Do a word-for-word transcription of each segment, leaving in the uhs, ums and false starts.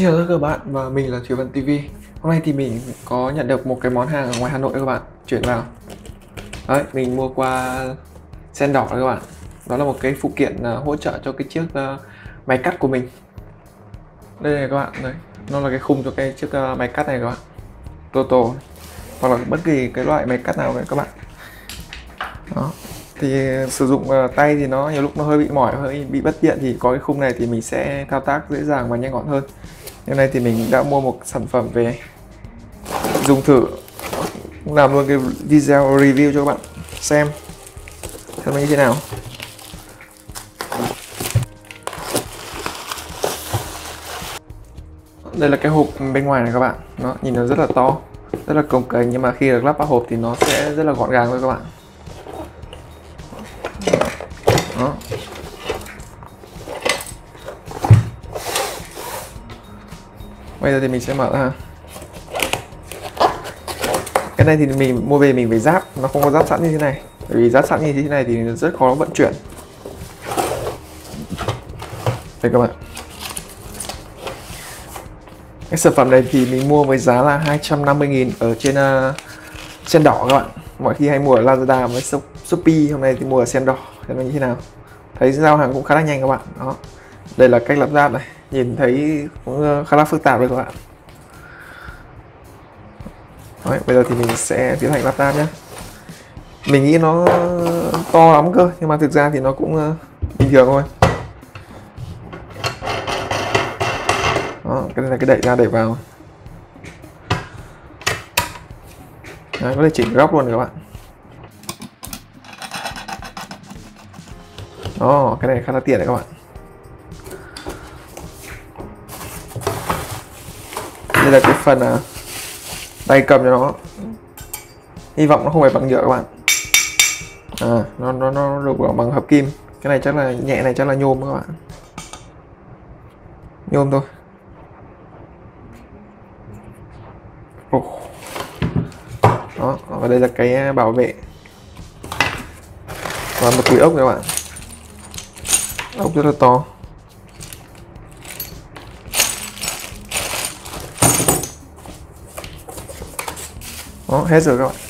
Xin chào tất cả các bạn và mình là Thủy Vân ti vi. Hôm nay thì mình có nhận được một cái món hàng ở ngoài Hà Nội các bạn chuyển vào. Đấy, mình mua qua Sen Đỏ các bạn. Đó là một cái phụ kiện uh, hỗ trợ cho cái chiếc uh, máy cắt của mình. Đây này các bạn, đấy, nó là cái khung cho cái chiếc uh, máy cắt này các bạn. Toto hoặc là bất kỳ cái loại máy cắt nào này các bạn. Đó. Thì sử dụng uh, tay thì nó nhiều lúc nó hơi bị mỏi, hơi bị bất tiện, thì có cái khung này thì mình sẽ thao tác dễ dàng và nhanh gọn hơn. Hôm nay thì mình đã mua một sản phẩm về dùng thử, làm luôn cái video review cho các bạn xem xem nó như thế nào. Đây là cái hộp bên ngoài này các bạn, nó nhìn nó rất là to, rất là cồng kềnh, nhưng mà khi được lắp vào hộp thì nó sẽ rất là gọn gàng thôi các bạn. Đó. Bây giờ thì mình sẽ mở ra. Cái này thì mình mua về mình phải ráp, nó không có ráp sẵn như thế này. Bởi vì ráp sẵn như thế này thì rất khó vận chuyển. Đây các bạn. Cái sản phẩm này thì mình mua với giá là hai trăm năm mươi nghìn ở trên uh, Sen Đỏ các bạn. Mọi khi hay mua ở Lazada với Shopee, hôm nay thì mua ở Sen Đỏ. Xem nó như thế nào. Thấy giao hàng cũng khá là nhanh các bạn. Đó. Đây là cách lắp ráp này, nhìn thấy cũng khá là phức tạp đấy các bạn. Đấy, bây giờ thì mình sẽ tiến hành lắp ráp nhé. Mình nghĩ nó to lắm cơ, nhưng mà thực ra thì nó cũng bình thường thôi. Đó, cái này là cái đẩy ra đẩy vào. Đấy, có thể chỉnh góc luôn các bạn. Đó, cái này khá là tiện đấy các bạn. Đây là cái phần uh, tay cầm cho nó. Hy vọng nó không phải bằng nhựa các bạn. À, nó nó nó được bằng hợp kim. Cái này chắc là nhẹ, này chắc là nhôm các bạn. Nhôm thôi. Oh. Đó, và đây là cái bảo vệ. Và một túi ốc các bạn. Ốc rất là to. Đó, hết rồi các bạn.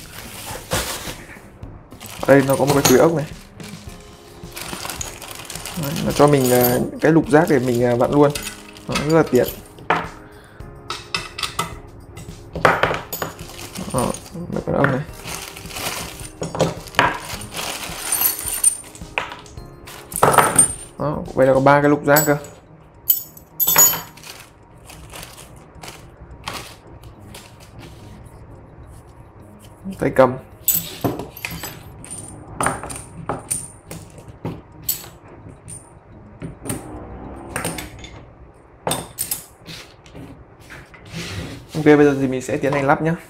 Ở đây nó có một cái túi ốc này. Đấy, nó cho mình uh, cái lục giác để mình uh, vặn luôn. Đó, rất là tiện. Đó, cái ốc này. Đó, vậy là có ba cái lục giác cơ. Tay cầm. Ok, bây giờ thì mình sẽ tiến hành lắp nhé.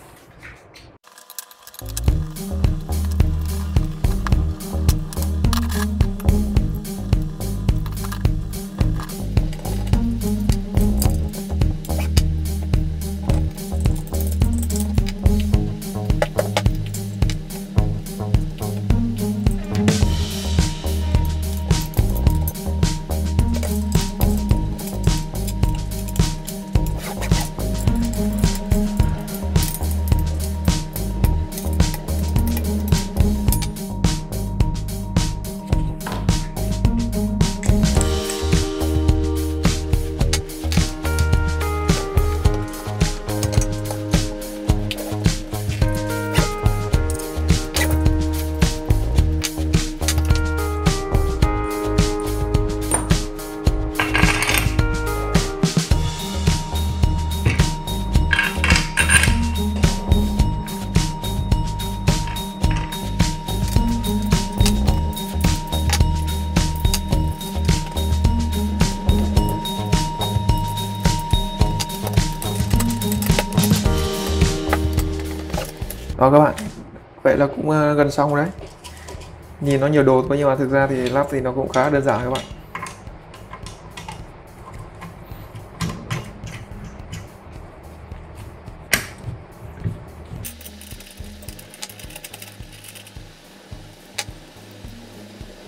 Đó các bạn, vậy là cũng gần xong đấy. Nhìn nó nhiều đồ thôi nhưng mà thực ra thì lắp thì nó cũng khá đơn giản các bạn.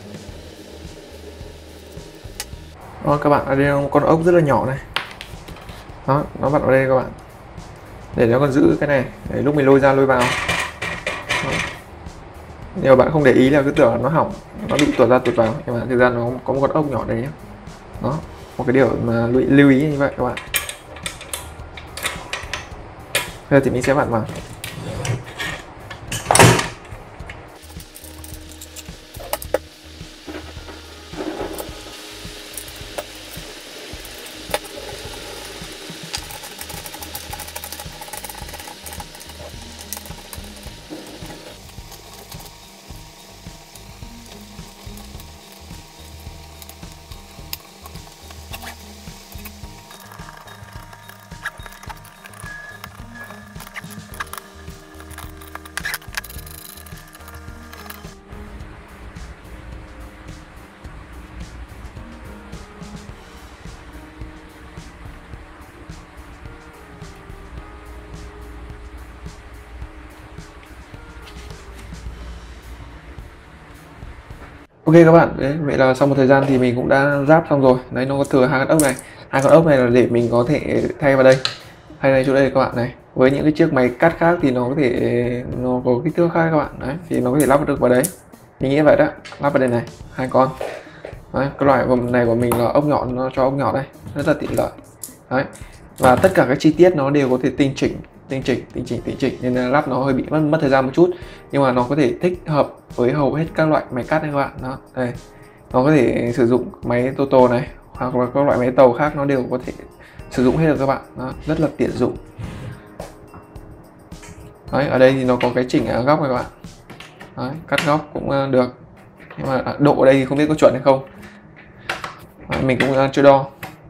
Đó, các bạn, ở đây có một con ốc rất là nhỏ này. Đó, nó vặn vào đây các bạn, để nó còn giữ cái này để lúc mình lôi ra lôi vào. Đó. Nhiều bạn không để ý là cứ tưởng là nó hỏng, nó bị tuột ra tuột vào, nhưng mà thực ra nó có một con ốc nhỏ đấy nhé. Đó, một cái điều mà lưu, lưu ý như vậy các bạn. Bây giờ thì mình sẽ vặn vào. Ok các bạn, đấy, vậy là sau một thời gian thì mình cũng đã ráp xong rồi. Đấy, nó có thừa hai con ốc này. Hai con ốc này là để mình có thể thay vào đây. Thay này chỗ đây các bạn này. Với những cái chiếc máy cắt khác thì nó có thể nó có kích thước khác các bạn. Đấy, thì nó có thể lắp được vào đấy. Mình nghĩ vậy đó, lắp vào đây này, hai con. Đấy, cái loại này của mình là ốc nhọn, nó cho ốc nhỏ đây, rất là tiện lợi. Đấy. Và tất cả các chi tiết nó đều có thể tinh chỉnh tinh chỉnh tinh chỉnh tinh chỉnh nên là lắp nó hơi bị mất mất thời gian một chút, nhưng mà nó có thể thích hợp với hầu hết các loại máy cắt này các bạn. Đó, đây nó có thể sử dụng máy Toto này hoặc là các loại máy tàu khác, nó đều có thể sử dụng hết được các bạn. Đó, rất là tiện dụng. Đấy, ở đây thì nó có cái chỉnh góc này các bạn. Đấy, cắt góc cũng được, nhưng mà độ ở đây thì không biết có chuẩn hay không. Đấy, mình cũng chưa đo.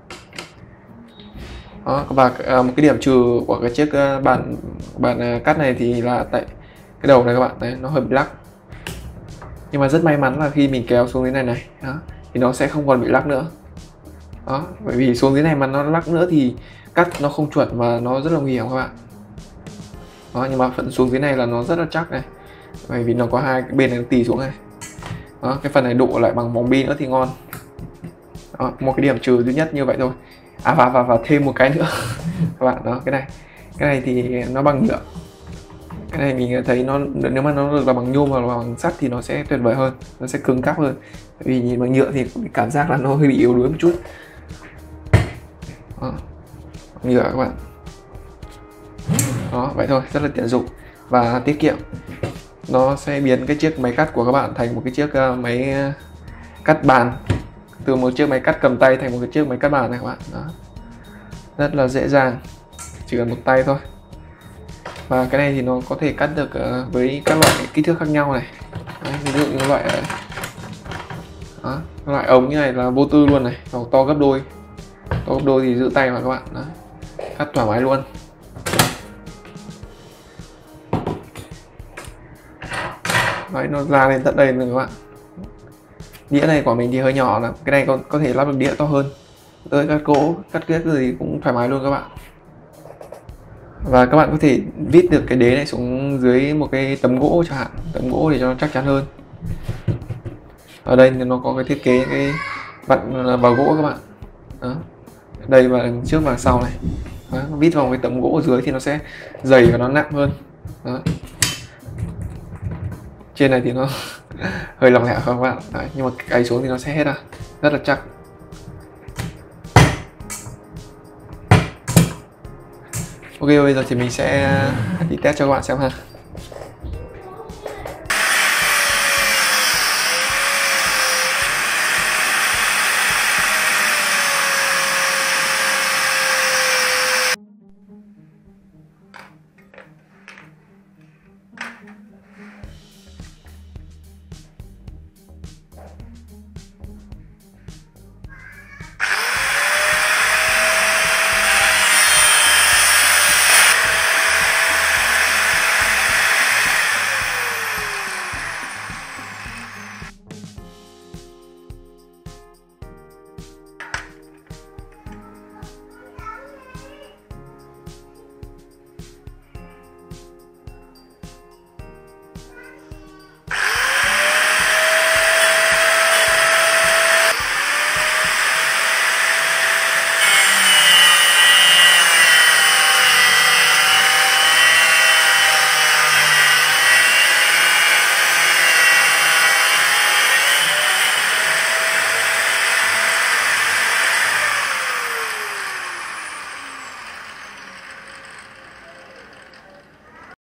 Đó, và một cái điểm trừ của cái chiếc bàn bàn cắt này thì là tại cái đầu này các bạn, đấy nó hơi bị lắc, nhưng mà rất may mắn là khi mình kéo xuống dưới này này đó, thì nó sẽ không còn bị lắc nữa. Đó, bởi vì xuống dưới này mà nó lắc nữa thì cắt nó không chuẩn và nó rất là nguy hiểm các bạn. Đó, nhưng mà phần xuống dưới này là nó rất là chắc này, bởi vì nó có hai cái bên này nó tì xuống này. Đó, cái phần này độ lại bằng bóng bi nữa thì ngon. Đó, một cái điểm trừ duy nhất như vậy thôi. À và và và thêm một cái nữa các bạn, đó cái này cái này thì nó bằng nhựa. Cái này mình thấy nó, nếu mà nó được là bằng nhôm hoặc là bằng sắt thì nó sẽ tuyệt vời hơn, nó sẽ cứng cáp hơn. Bởi vì nhìn bằng nhựa thì cảm giác là nó hơi bị yếu đuối một chút. Đó, nhựa các bạn. Đó, vậy thôi, rất là tiện dụng và tiết kiệm. Nó sẽ biến cái chiếc máy cắt của các bạn thành một cái chiếc máy cắt bàn, từ một chiếc máy cắt cầm tay thành một cái chiếc máy cắt bàn này các bạn. Đó, rất là dễ dàng, chỉ cần một tay thôi. Và cái này thì nó có thể cắt được với các loại kích thước khác nhau này. Đấy, ví dụ như loại đó, loại ống như này là vô tư luôn này, hoặc to gấp đôi, to gấp đôi thì giữ tay mà các bạn. Đó, cắt thoải mái luôn. Đấy, nó ra lên tận đây rồi các bạn. Đĩa này của mình thì hơi nhỏ, là cái này có, có thể lắp được đĩa to hơn, tới cắt gỗ, cắt cái gì cũng thoải mái luôn các bạn. Và các bạn có thể vít được cái đế này xuống dưới một cái tấm gỗ chẳng hạn, tấm gỗ để cho nó chắc chắn hơn. Ở đây thì nó có cái thiết kế cái vặn vào gỗ các bạn. Đó, đây và đằng trước và sau này. Đó, vít vào cái tấm gỗ ở dưới thì nó sẽ dày và nó nặng hơn. Đó, trên này thì nó hơi lỏng lẻo các bạn. Đấy, nhưng mà cày xuống thì nó sẽ hết à, rất là chắc. Ok, bây giờ thì mình sẽ đi test cho các bạn xem ha.